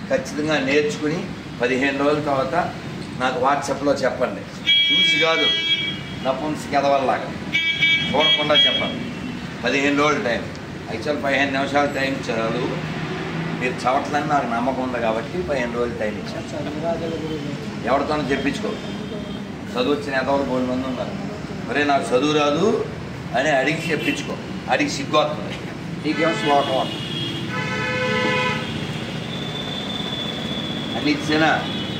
ఖచ్చితంగా నేర్చుకుని 15 రోజుల తర్వాత నాకు వాట్సాప్లో చెప్పండి. చూసి కాదు, నపుంసకెదవల్లాగా చూడకుండా చెప్పండి. 15 రోజులు టైం, యాక్చువల్ 15 నిమిషాలు టైం చాలు. మీరు చవట్లని నాకు నమ్మకం ఉంది కాబట్టి 15 రోజులు టైం ఇచ్చాను. ఎవరితోనూ చెప్పించుకో. చదువు వచ్చిన ఎదవలు 3 మంది ఉన్నారు. మరే నాకు చదువు రాదు అని అడిగి చెప్పించుకో. అడిగి సిగ్గొస్తుంది, నీకేం శ్లోకం అంత అన్ని ఇచ్చేనా?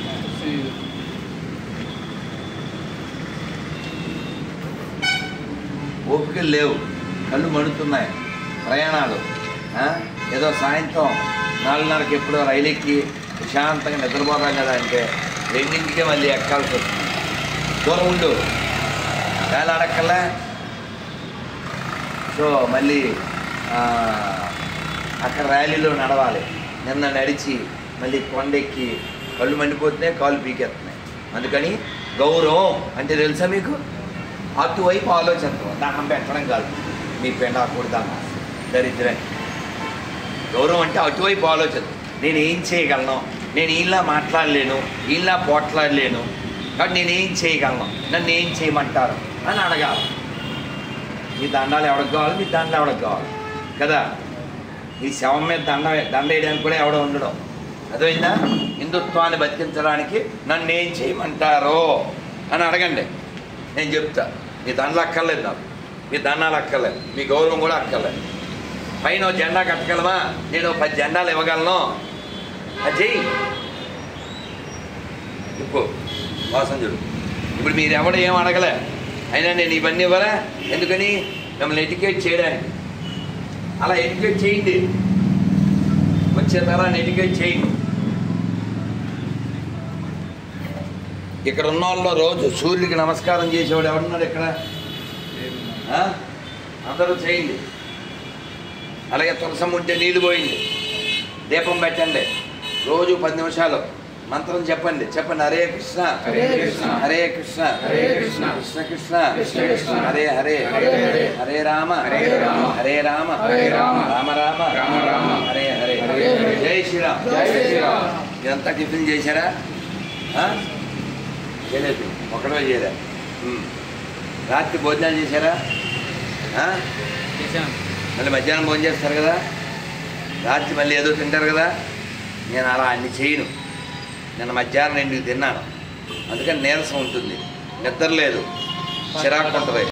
ఓపికలు లేవు, కళ్ళు మండుతున్నాయి, ప్రయాణాలు. ఏదో సాయంత్రం 4:30కి ఎప్పుడో రైలు ఎక్కి ప్రశాంతంగా నిద్రపోతాం కదా అంటే 2ంటికే మళ్ళీ ఎక్కాల్సి వస్తుంది. దూరం ఉండు, వేలాడక్కల్లా. సో మళ్ళీ అక్కడ ర్యాలీలో నడవాలి. నిన్న నడిచి మళ్ళీ కొండెక్కి కళ్ళు మండిపోతున్నాయి, కాళ్ళు పీకెత్తున్నాయి. అందుకని గౌరవం అంటే తెలుసా మీకు? అటువైపు ఆలోచనతో దండం పెట్టడం కాదు, మీ పెండాకూడదు దండం దరిద్రం. గౌరవం అంటే అటువైపు ఆలోచన. నేను ఏం చేయగలను, నేను ఇలా మాట్లాడలేను, ఇలా పోట్లాడలేను, కాబట్టి నేనేం చేయగలను, నన్ను ఏం చేయమంటారు అని అడగాలి. మీ దండాలు ఎవరికి కావాలి, మీ దండలు ఎవరికి కావాలి కదా. ఈ శవం మీద దండ వేయడానికి కూడా ఎవడో ఉండడం. అర్థమైందా? హిందుత్వాన్ని బతికించడానికి నన్ను ఏం చేయమంటారో అని అడగండి, నేను చెప్తా. మీ దండలు అక్కర్లేదు నాకు, మీ దండాలు అక్కర్లేదు, మీ గౌరవం కూడా అక్కర్లేదు. పైన జెండా కట్టగలమా? నేను 10 జెండాలు ఇవ్వగలను, అది చెయ్యి. ఇప్పుడు వాసన చూడు. ఇప్పుడు మీరు ఎవడు ఏం అడగలే, అయినా నేను ఇవన్నీ ఇవ్వరా? ఎందుకని? మిమ్మల్ని ఎడ్యుకేట్ చేయడానికి. అలా ఎడ్యుకేట్ చేయండి, వచ్చే తరాన్ని ఎడ్యుకేట్ చేయండి. ఇక్కడ ఉన్న వాళ్ళు రోజు సూర్యుడికి నమస్కారం చేసేవాడు ఎవరున్నాడు ఇక్కడ? అందరూ చేయండి. అలాగే తులసం ఉంటే నీళ్ళు పోయింది, దీపం పెట్టండి, రోజు 10 నిమిషాలు మంత్రం చెప్పండి. హరే కృష్ణ హరే కృష్ణ కృష్ణ కృష్ణ హరే హరే హరే రామ హరే రామ రామ రామ హరే హరే. జై శ్రీరామ్. ఇదంతా టిఫిన్ చేశారా? చేయలేదు, ఒకటే చేయరా? రాత్రి భోజనాలు చేశారా? మళ్ళీ మధ్యాహ్నం భోజనం చేస్తారు కదా, రాత్రి మళ్ళీ ఏదో తింటారు కదా. నేను అలా అన్ని చేయను. నేను మధ్యాహ్నం 2కి తిన్నాను, అందుకని నీరసం ఉంటుంది, నిద్ర లేదు, చిరాకు ఉంటుంది.